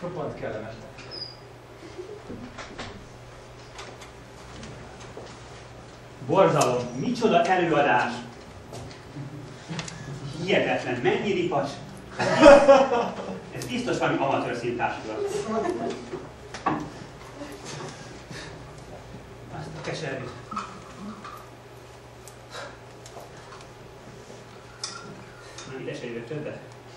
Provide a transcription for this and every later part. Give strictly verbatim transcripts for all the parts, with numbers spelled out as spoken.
Roppant kellemes. Borzalom, micsoda előadás! Hihetetlen, mennyi ripacs! Ez biztos valami amatőr színtársulat. Azt a keservét. Na, ide se jövök többet.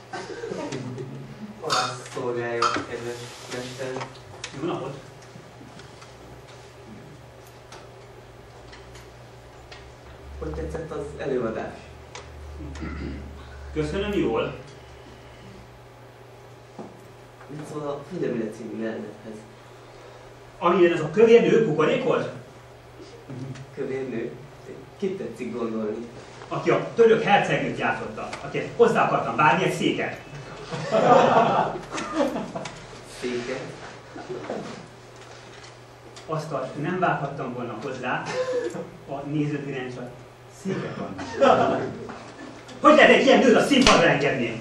Halász szolgálja, kedves mester. Jó napot! Hogy tetszett az előadás? Köszönöm, jól. Mit szól a Fidemüle című jelenethez? Amilyen ez a kövér nő buborékol? Kövér nő? Kit tetszik gondolni? Aki a török hercegnőt játszotta, akihez hozzá akartam várni egy széket. Széket? Asztalt nem vághattam volna hozzá, a nézőtéren csak székek van. Hogy lehet egy ilyen nőt a színpadra engedni?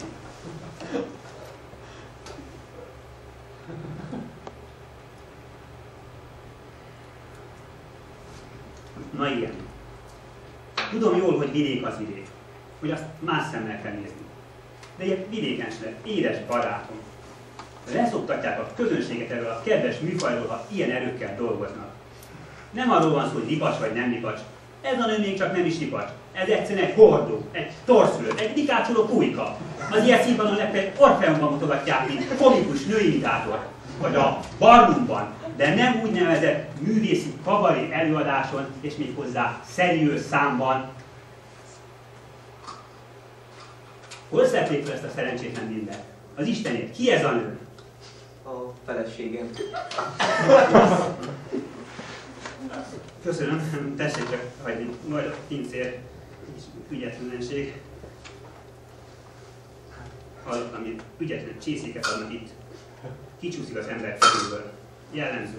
Na igen. Tudom jól, hogy vidék az vidék, hogy azt más szemmel kell nézni. De ilyen vidéken sem, édes barátom. Leszoktatják a közönséget erről a kedves műfajról, ha ilyen erőkkel dolgoznak. Nem arról van szó, hogy lipacs vagy nem lipacs. Ez a nő még csak nem is lipacs. Ez egyszerűen egy hordó, egy torszülő, egy dikácsoló pulyka. Az ilyen színpadon legfeljebb Orfeumban mutogatják, mint komikus nőimitátor. Vagy a Barnumban, de nem úgynevezett művészi kabaré előadáson, és még hozzá szeriős számban. Hol szedték fel ezt a szerencsétlen mindent? Az Istenét, ki ez a nő? A feleségem. Köszönöm, tessék csak hagyni. Majd a pincér és ügyetlenség. Hallottam, hogy ügyetlen csészéket adnak itt. Kicsúszik az ember felülből. Jellemző.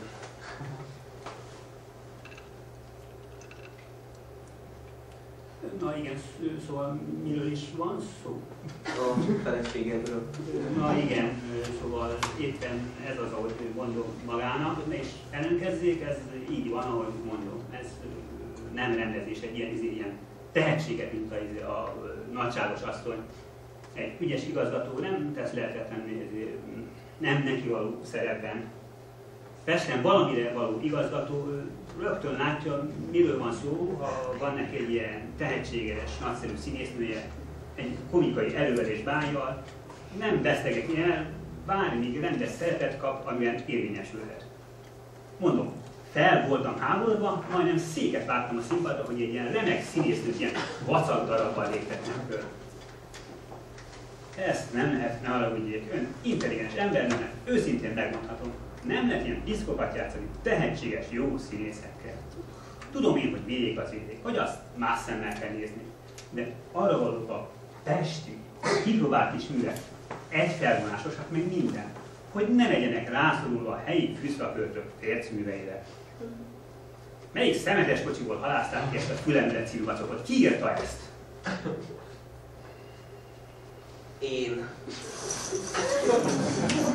Na igen, szóval miről is van szó? A feleségemről. Na igen, szóval éppen ez az, ahogy mondom magának, és ellenkezzék, ez így van, ahogy mondom. Ez nem rendezés, egy ilyen, ilyen tehetséget, mint a, a nagyságos asszony. Egy ügyes igazgató nem tesz lehetetlenné, nem neki való szerepben. Pesten valamire való igazgató rögtön látja, miről van szó, ha van neki egy ilyen tehetséges, nagyszerű színésznője, egy komikai elővelés bájjal, nem vesztegetni el, várni, míg rendes szerepet kap, amilyen érvényesülhet. Mondom, fel voltam háborodva, majdnem széket vártam a színpadra, hogy egy ilyen remek színésznőt ilyen vacak darabban léptetnem föl. Ezt nem lehet, ne haragudjék, ön intelligens ember, nem, őszintén megmondhatom. Nem lehet ilyen diszkokat játszani tehetséges, jó színészekkel. Tudom én, hogy vidék az vidék, hogy azt más szemmel kell nézni. De arra valók a pesti, kipróbált kis művek, egyfelvonásosak, meg minden, hogy ne legyenek rászorulva a helyi fűszaköltök fércműveire. Melyik szemetes kocsiból halázták ki ezt a Fülemüle című vacokot? Ki írta ezt? Én.